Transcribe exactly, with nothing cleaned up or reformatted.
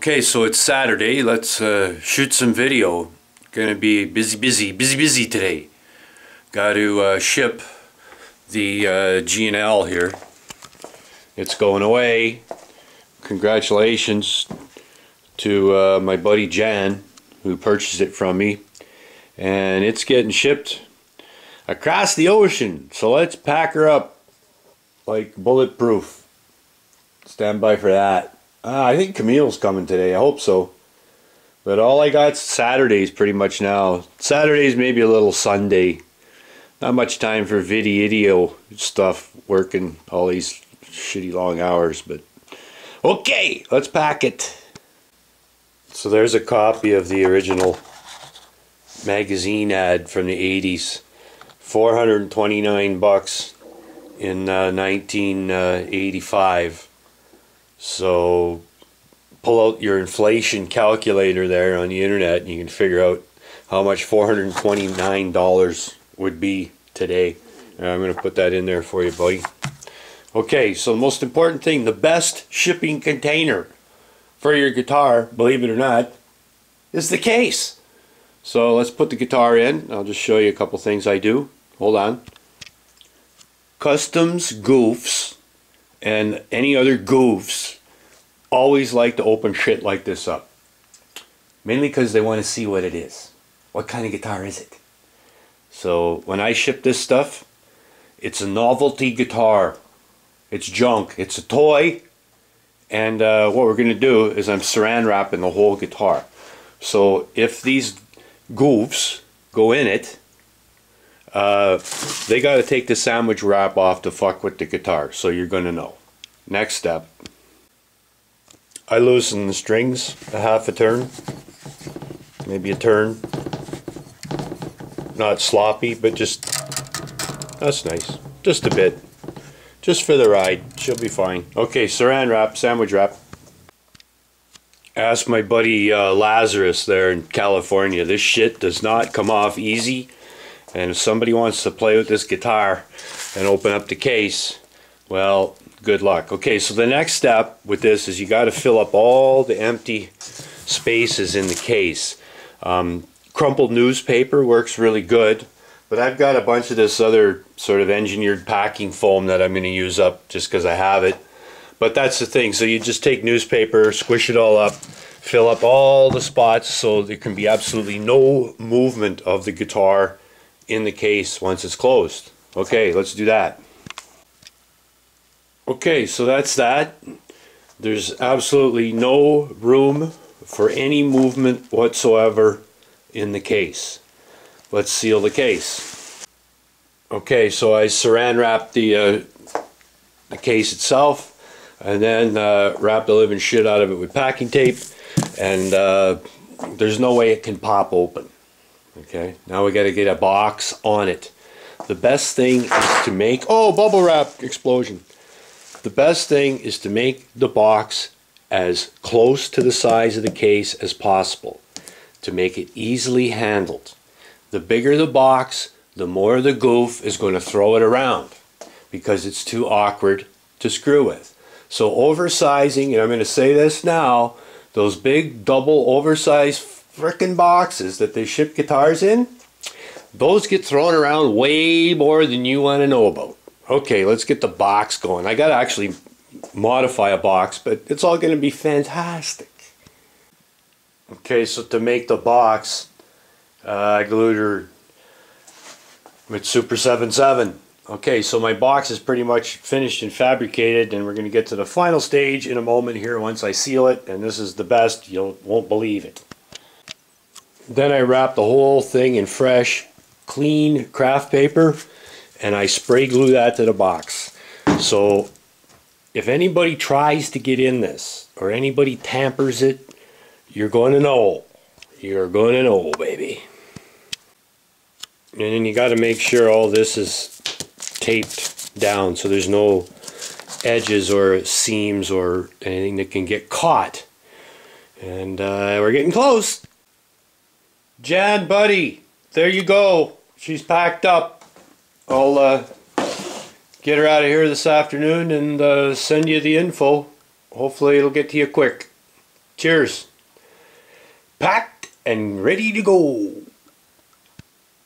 Okay, so it's Saturday. Let's uh, shoot some video. Gonna be busy, busy, busy, busy today. Got to uh, ship the uh, G and L here. It's going away. Congratulations to uh, my buddy Jan, who purchased it from me, and it's getting shipped across the ocean. So let's pack her up like bulletproof. Stand by for that. Uh, I think Camille's coming today. I hope so. But all I got Saturdays pretty much now. Saturdays, maybe a little Sunday. Not much time for video stuff, working all these shitty long hours. But okay, let's pack it. So there's a copy of the original magazine ad from the eighties. four hundred twenty-nine bucks in uh, nineteen eighty-five. So pull out your inflation calculator there on the internet and you can figure out how much four hundred twenty-nine dollars would be today. And I'm going to put that in there for you, buddy. Okay, so the most important thing, the best shipping container for your guitar, believe it or not, is the case. So let's put the guitar in. I'll just show you a couple things I do. Hold on. Customs goofs and any other goofs always like to open shit like this up. Mainly because they want to see what it is. What kind of guitar is it? So when I ship this stuff, it's a novelty guitar. It's junk. It's a toy. And uh, what we're going to do is I'm saran wrapping the whole guitar. So if these goofs go in it, Uh, they got to take the sandwich wrap off to fuck with the guitar, so you're going to know. Next step. I loosen the strings a half a turn, maybe a turn. Not sloppy, but just, that's nice. Just a bit. Just for the ride. She'll be fine. Okay, saran wrap, sandwich wrap. Ask my buddy uh, Lazarus there in California. This shit does not come off easy. And if somebody wants to play with this guitar and open up the case, well, good luck. Okay, so the next step with this is you got to fill up all the empty spaces in the case. Um, crumpled newspaper works really good, but I've got a bunch of this other sort of engineered packing foam that I'm going to use up just because I have it. But that's the thing. So you just take newspaper, squish it all up, fill up all the spots so there can be absolutely no movement of the guitar in the case once it's closed. Okay, let's do that. Okay, so that's that. There's absolutely no room for any movement whatsoever in the case. Let's seal the case. Okay, so I saran wrapped the, uh, the case itself, and then uh, wrapped the living shit out of it with packing tape, and uh, there's no way it can pop open. Okay, now we got to get a box on it. The best thing is to make, oh, bubble wrap explosion. The best thing is to make the box as close to the size of the case as possible to make it easily handled. The bigger the box, the more the goof is going to throw it around because it's too awkward to screw with. So oversizing, and I'm going to say this now, those big double oversized frickin' boxes that they ship guitars in, those get thrown around way more than you want to know about. Okay, let's get the box going. I got to actually modify a box, but it's all going to be fantastic. Okay, so to make the box, uh, I glued her with Super seven seven. Okay, so my box is pretty much finished and fabricated, and we're going to get to the final stage in a moment here once I seal it, and this is the best. You won't believe it. Then I wrap the whole thing in fresh, clean craft paper, and I spray glue that to the box. So if anybody tries to get in this, or anybody tampers it, you're going to know. You're going to know, baby. And then you got to make sure all this is taped down so there's no edges or seams or anything that can get caught. And uh, we're getting close. Jan, buddy, there you go. She's packed up. I'll uh, get her out of here this afternoon and uh, send you the info. Hopefully it'll get to you quick. Cheers. Packed and ready to go.